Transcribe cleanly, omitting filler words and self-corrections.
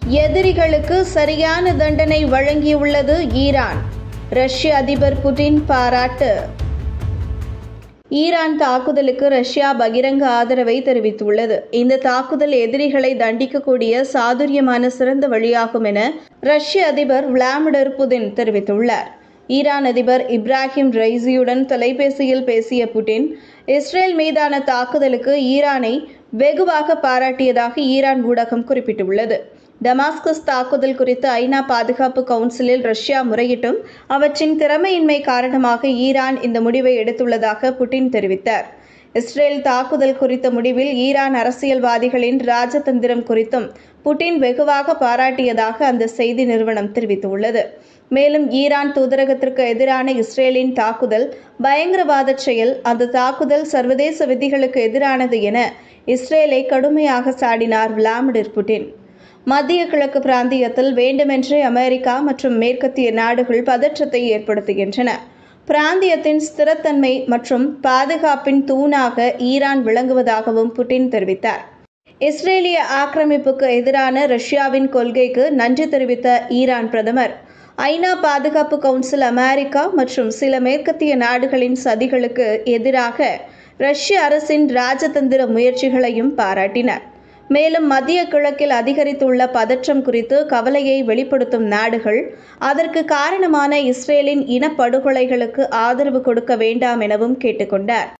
எதிரிகளுக்கு சரியான தண்டனை வழங்கியுள்ளது ஈரான். ரஷ்ய அதிபர் புடின் பாராட்டு. ஈரான் தாக்குதலுக்கு ரஷ்யா பகிரங்க ஆதரவை தெரிவித்துள்ளது. இந்த தாக்குதல் எதிரிகளை தண்டிக்கக்கூடிய சாதுரியமான சிறந்த வழியாகும் என ரஷ்ய அதிபர் விளாடிமிர் புடின் தெரிவித்துள்ளார். ஈரான் அதிபர் இப்ராஹிம் ரைசியுடன் தொலைபேசியில் பேசிய புடின், இஸ்ரேல் மீதான தாக்குதலுக்கு ஈரானை வெகுவாக பாராட்டியதாக ஈரான் ஊடகம் குறிப்பிட்டுள்ளது. டமாஸ்கஸ் தாக்குதல் குறித்து ஐநா பாதுகாப்பு கவுன்சிலில் ரஷ்யா முறையிட்டும் அவற்றின் திறமையின்மை காரணமாக ஈரான் இந்த முடிவை எடுத்துள்ளதாக புடின் தெரிவித்தார். இஸ்ரேல் தாக்குதல் குறித்த முடிவில் ஈரான் அரசியல்வாதிகளின் ராஜதந்திரம் குறித்தும் புடின் வெகுவாக பாராட்டியதாக அந்த செய்தி நிறுவனம் தெரிவித்துள்ளது. மேலும் ஈரான் தூதரகத்திற்கு எதிரான இஸ்ரேலின் தாக்குதல் பயங்கரவாத செயல், அந்த தாக்குதல் சர்வதேச விதிகளுக்கு எதிரானது என இஸ்ரேலை கடுமையாக சாடினார் விளாடிமிர் புடின். மத்திய கிழக்கு பிராந்தியத்தில் வேண்டுமென்றே அமெரிக்கா மற்றும் மேற்கத்திய நாடுகள் பதற்றத்தை ஏற்படுத்துகின்றன. பிராந்தியத்தின் ஸ்திரத்தன்மை மற்றும் பாதுகாப்பின் தூணாக ஈரான் விளங்குவதாகவும் புடின் தெரிவித்தார். இஸ்ரேலிய ஆக்கிரமிப்புக்கு எதிரான ரஷ்யாவின் கொள்கைக்கு நன்றி தெரிவித்த ஈரான் பிரதமர், ஐநா பாதுகாப்பு கவுன்சில் அமெரிக்கா மற்றும் சில மேற்கத்திய நாடுகளின் சதிகளுக்கு எதிராக ரஷ்ய அரசின் ராஜதந்திர முயற்சிகளையும் பாராட்டினார். மேலும் மத்திய கிழக்கில் அதிகரித்துள்ள பதற்றம் குறித்து கவலையை வெளிப்படுத்தும் நாடுகள் அதற்கு காரணமான இஸ்ரேலின் இனப்படுகொலைகளுக்கு ஆதரவு கொடுக்க வேண்டாம் எனவும் கேட்டுக்கொண்டார்.